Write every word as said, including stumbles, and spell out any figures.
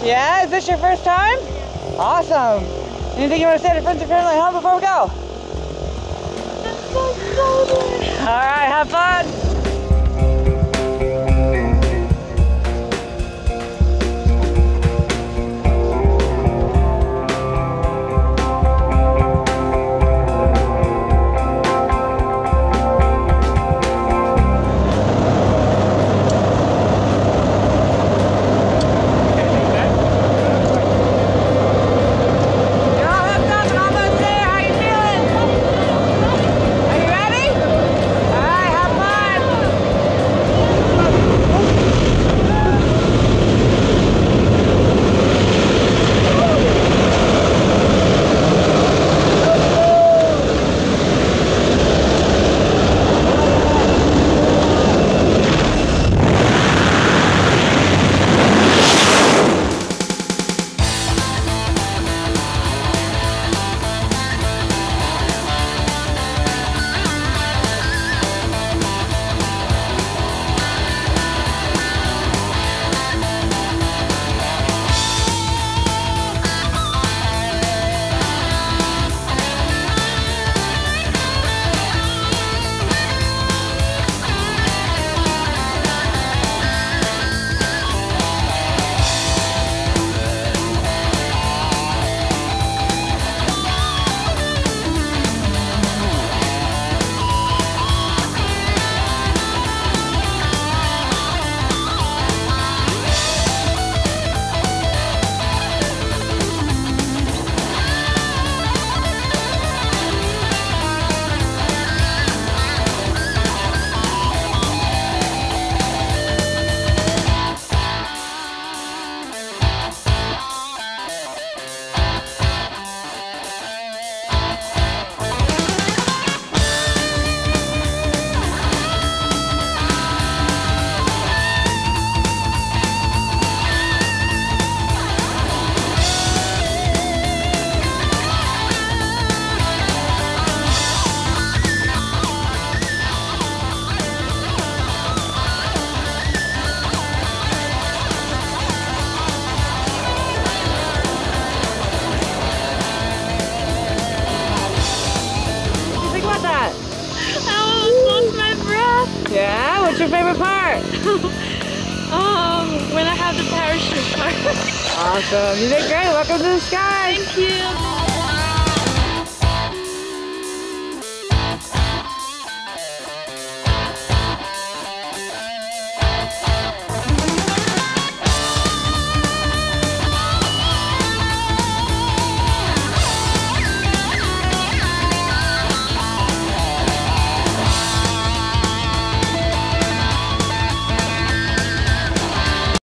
Yeah, is this your first time? Awesome. Anything you want to say to friends and family at home before we go? I'm so excited. All right, have fun. Yeah? What's your favorite part? um, when I have the parachute part. Awesome. You did great. Welcome to the sky. Thank you.